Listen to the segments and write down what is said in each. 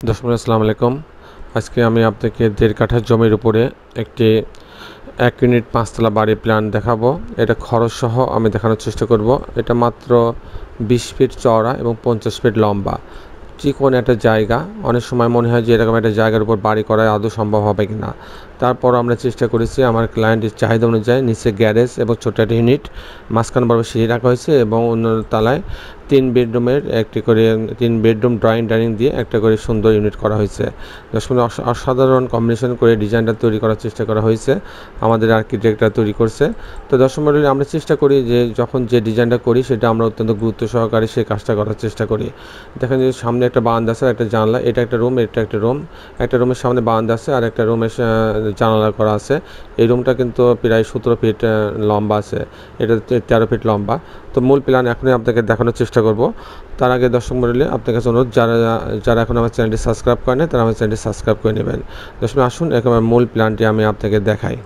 দর্শক আসসালামু আলাইকুম। আজকে আমি আপনাকে 1.5 কাঠা জমির উপরে একটি 1 ইউনিট 5 তলা বাড়ির প্ল্যান দেখাবো। এটা খরচ সহ আমি দেখানোর চেষ্টা করব। এটা মাত্র 20 ফিট চওড়া এবং 50 ফিট লম্বা। চিকন একটা জায়গা। অনেক সময় মনে হয় যে এরকম একটা জায়গার উপর বাড়ি করা আদৌ সম্ভব হবে কিনা। তারপর আমরা চেষ্টা করেছি আমার ক্লায়েন্টের চাহিদা অনুযায়ী নিচে গ্যারেজ এবং ছোট একটা ইউনিট, মাঝখান বরাবর সিঁড়ি রাখা হয়েছে এবং অন্য তলায় 3 বেডরুমের একটি করে 3 বেডরুম ড্রয়িং ডাইনিং দিয়ে একটা করে সুন্দর ইউনিট করা হয়েছে। দর্শক অসাধারণ কম্বিনেশন করে ডিজাইনটা তৈরি করার চেষ্টা করা হয়েছে, আমাদের আর্কিটেক্টরা তৈরি করছে। তো দর্শক মণ্ডলী, আমরা চেষ্টা করি যে যখন যে ডিজাইনটা করি সেটা আমরা অত্যন্ত গুরুত্ব সহকারে সেই কাজটা করার চেষ্টা করি। দেখেন যে সামনে একটা বারান্দা আছে, একটা জানলা, এটা একটা রুম, এটা একটা রুম। একটা রুমের সামনে বারান্দা আছে আর একটা রুমের জানালা করা আছে। এই রুমটা কিন্তু প্রায় 17 ফিট লম্বা আছে, এটা 13 ফিট লম্বা। তো মূল প্ল্যান এখনই আপনাকে দেখানোর চেষ্টা করব। তার আগে দর্শক মণ্ডলী, আপনার কাছে অনুরোধ, যারা এখন আমার চ্যানেলটি সাবস্ক্রাইব করেন তারা আমার চ্যানেলটি সাবস্ক্রাইব করে নেবেন। দর্শক আসুন একেবারে মূল প্ল্যানটি আমি আপনাকে দেখাই।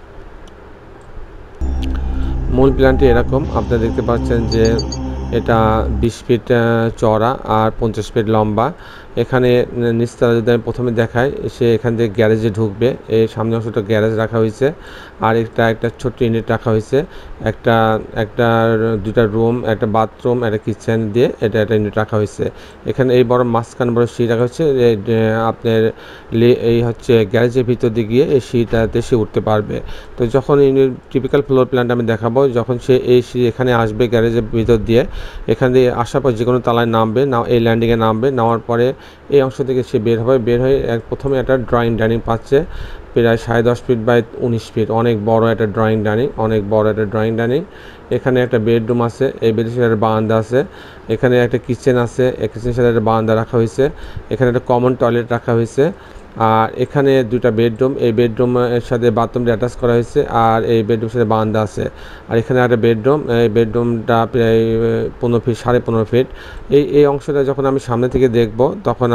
মূল প্ল্যানটি এরকম, আপনারা দেখতে পাচ্ছেন যে এটা 20 ফিট চওড়া আর 50 ফিট লম্বা। এখানে নিচতলা যদি আমি প্রথমে দেখাই, সে এখান থেকে গ্যারেজে ঢুকবে। এই সামনে অংশটা গ্যারেজ রাখা হয়েছে আর একটা ছোট্ট ইউনিট রাখা হয়েছে। একটা দুটা রুম, একটা বাথরুম, একটা কিচেন দিয়ে এটা একটা ইউনিট রাখা হয়েছে। এখানে এই বড় মাঝখান বড় সিঁড়ি রাখা হচ্ছে। আপনার এই হচ্ছে গ্যারেজের ভিতর দিয়ে গিয়ে এই সিঁড়িটাতে সে উঠতে পারবে। তো যখন টিপিক্যাল ফ্লোর প্ল্যানটা আমি দেখাবো, যখন সে এই সিঁড়ি এখানে আসবে গ্যারেজের ভিতর দিয়ে, এখান দিয়ে আসার পর যে কোনো তলায় নামবে, এই ল্যান্ডিংয়ে নামবে, নামার পরে এই অংশ থেকে সে বের হয়ে প্রথমে একটা ড্রয়িং ডাইনিং পাচ্ছে, প্রায় 10.5 ফিট বাই 19 ফিট, অনেক বড় একটা ড্রয়িং ডাইনিং। এখানে একটা বেডরুম আছে, এই বেডরুমের সাথে বারান্দা আছে। এখানে একটা কিচেন আছে, এই কিচেনের সাথে একটা বারান্দা রাখা হয়েছে। এখানে একটা কমন টয়লেট রাখা হয়েছে। আর এখানে দুটা বেডরুম, এই বেডরুমের সাথে বাথরুমটা অ্যাটাচ করা হয়েছে আর এই বেডরুমের সাথে বারান্দা আছে। আর এখানে একটা বেডরুম, এই বেডরুমটা প্রায় 15 ফিট, 15.5 ফিট। এই অংশটা যখন আমি সামনে থেকে দেখব তখন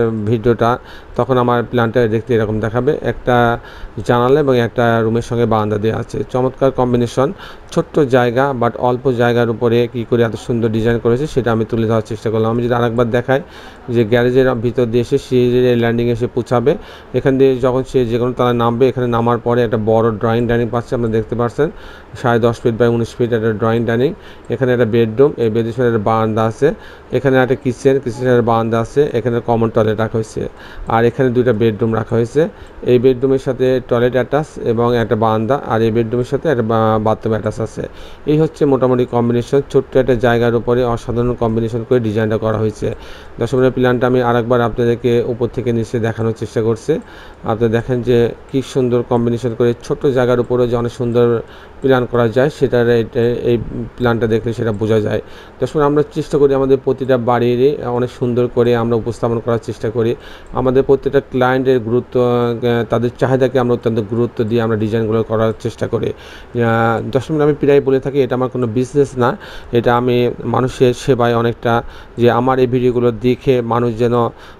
আমার প্ল্যানটা দেখতে এরকম দেখাবে। একটা জানালা এবং একটা রুমের সঙ্গে বারান্দা দেওয়া আছে। চমৎকার কম্বিনেশন, ছোট্ট জায়গা বাট অল্প জায়গার উপরে কী করে এত সুন্দর ডিজাইন করেছে সেটা আমি তুলে ধরার চেষ্টা করলাম। আমি যদি আরেকবার দেখাই, যে গ্যারেজের ভিতর দিয়ে এসে সিঁড়ির ল্যান্ডিংয়ে এসে পৌঁছাবে। এখান দিয়ে যখন সে যে কোনো তলায় নামবে, এখানে নামার পরে একটা বড় ড্রয়িং ডাইনিং পাচ্ছে, আপনারা দেখতে পাচ্ছেন 10.5 ফিট বাই 19 ফিট একটা ড্রয়িং ডাইনিং। এখানে একটা বেডরুম, এই বেডরুমের একটা বারান্দা আছে। এখানে একটা কিচেনের বারান্দা আছে। এখানে কমন টয়লেট রাখা হয়েছে আর এখানে দুইটা বেডরুম রাখা হয়েছে। এই বেডরুমের সাথে টয়লেট অ্যাটাচ এবং একটা বারান্দা, আর এই বেডরুমের সাথে একটা বাথরুম অ্যাটাচ আছে। এই হচ্ছে মোটামুটি কম্বিনেশন, ছোট্ট একটা জায়গার উপরে অসাধারণ কম্বিনেশন করে ডিজাইনটা করা হয়েছে। দর্শকের প্ল্যানটা আমি আরেকবার আপনাদেরকে উপর থেকে নিচে দেখানোর চেষ্টা করছি। আপনারা দেখেন যে কী সুন্দর কম্বিনেশন করে ছোট্ট জায়গার উপরে যে অনেক সুন্দর প্ল্যান করা যায়, সেটার এই প্ল্যানটা দেখলে সেটা বোঝা যায়। দর্শক, আমরা চেষ্টা করি আমাদের প্রতিটা বাড়ির অনেক সুন্দর করে আমরা উপস্থাপন করার চেষ্টা করি। আমাদের প্রত্যেকটা ক্লায়েন্টের গুরুত্ব, তাদের চাহিদাকে আমরা অত্যন্ত গুরুত্ব দিয়ে আমরা ডিজাইনগুলো করার চেষ্টা করি। দর্শক, আমি প্রায় বলে থাকি এটা আমার কোনো বিজনেস না, এটা আমি মানুষের সেবায় অনেকটা, যে আমার এই ভিডিওগুলো দেখে মানুষ যেন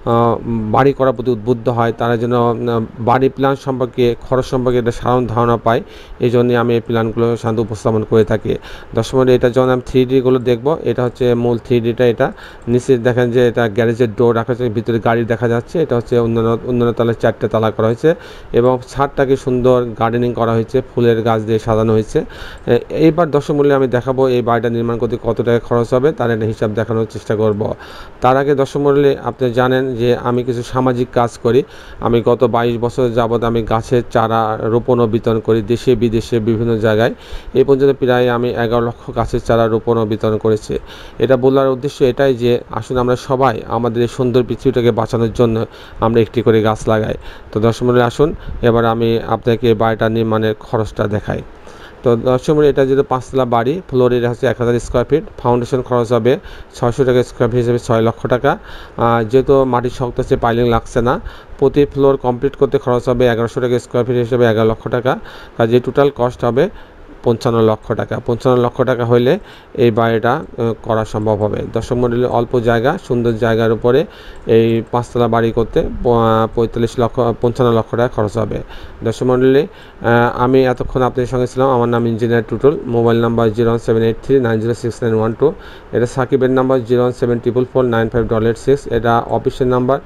বাড়ি করার প্রতি উদ্বুদ্ধ হয়, তারা যেন বাড়ি প্ল্যান সম্পর্কে, খরচ সম্পর্কে একটা সাধারণ ধারণা পায়। এই জন্যই আমি এই প্ল্যানগুলো সাধারণত উপস্থাপন করে থাকি। দর্শক, এটা যখন আমি 3Dগুলো দেখবো, এটা হচ্ছে মূল 3Dটা। এটা নিচে দেখেন যে এটা গ্যারেজের ডোর রাখা হয়েছে, ভিতরে গাড়ি দেখা যাচ্ছে। এটা হচ্ছে অন্যান্য তলায় 4টে তালা করা হয়েছে এবং ছাদটাকে সুন্দর গার্ডেনিং করা হয়েছে, ফুলের গাছ দিয়ে সাজানো হয়েছে। এইবার দর্শক মূল্যে আমি দেখাবো এই বাড়িটা নির্মাণ করতে কত টাকা খরচ হবে, তার একটা হিসাব দেখানোর চেষ্টা করব। তার আগে দর্শক মূল্যে আপনি জানেন যে আমি কিছু সামাজিক কাজ করি। আমি গত 22 বছর যাবৎ আমি গাছের চারা রোপণ ও বিতরণ করি দেশে বিদেশে বিভিন্ন জায়গায়। এই পর্যন্ত প্রায় আমি 11 লক্ষ গাছের চারা রোপণ ও বিতরণ করেছি। এটা বলার উদ্দেশ্য এটাই যে আসুন আমরা সবাই আমাদের এই সুন্দর পৃথিবীটাকে বাঁচানোর জন্য আমরা একটি করে গাছ লাগাই। তো দর্শক মণ্ডলী, আসুন এবার আমি আপনাকে বাড়িটা নির্মাণের খরচটা দেখাই। তো দর্শক মণ্ডলী, এটা যেহেতু 5 তলা বাড়ি, ফ্লোর এরিয়া হচ্ছে 1000 স্কোয়ার ফিট, ফাউন্ডেশন খরচ হবে 600 টাকা স্কোয়ার ফিট হিসেবে 6 লক্ষ টাকা। যেহেতু মাটির শক্ত হচ্ছে, পাইলিং লাগছে না। প্রতি ফ্লোর কমপ্লিট করতে খরচ হবে 1100 টাকা স্কোয়ার ফিট হিসেবে 11 লক্ষ টাকা। কাজে টোটাল কস্ট হবে 55 লক্ষ টাকা। 55 লক্ষ টাকা হইলে এই বাড়িটা করা সম্ভব হবে। দর্শক মণ্ডলী, অল্প জায়গা, সুন্দর জায়গার উপরে এই 5 তলা বাড়ি করতে 55 লক্ষ টাকা খরচ হবে। দর্শক মণ্ডলী, আমি এতক্ষণ আপনাদের সঙ্গে ছিলাম। আমার নাম ইঞ্জিনিয়ার টুটুল। Mobile number 01783906912। এটা সাকিবের নাম্বার 01744495886। এটা অফিসের নাম্বার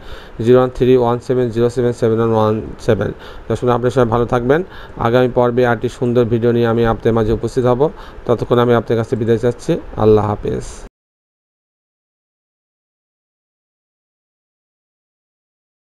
01317077117। দর্শক, আপনার সবাই ভালো থাকবেন। আগামী পর্বে আরেকটি সুন্দর ভিডিও নিয়ে আমি আপনাদের মাঝে উপস্থিত হব। ততক্ষণ আমি আপনার কাছে বিদায় চাচ্ছি। আল্লাহ হাফেজ।